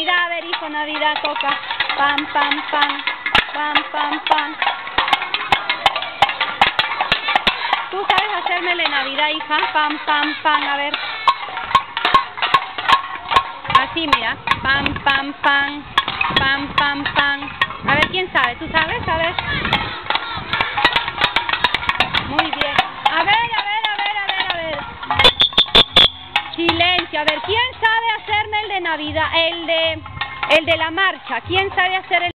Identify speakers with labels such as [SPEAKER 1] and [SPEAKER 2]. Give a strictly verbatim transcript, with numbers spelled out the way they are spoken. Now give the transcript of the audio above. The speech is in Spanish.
[SPEAKER 1] Navidad, a ver, hijo, Navidad, toca. Pam, pam, pam, pam, pam, pam. ¿Tú sabes hacerme el de Navidad, hija? Pam, pam, pam, a ver. Así, mira. Pam, pam, pam, pam, pam, pam. A ver, ¿quién sabe? ¿Tú sabes? A ver. Muy bien. A ver, a ver, a ver, a ver, a ver. Silencio. A ver, ¿quién sabe hacerme el de Navidad? El de, el de la marcha. ¿Quién sabe hacer el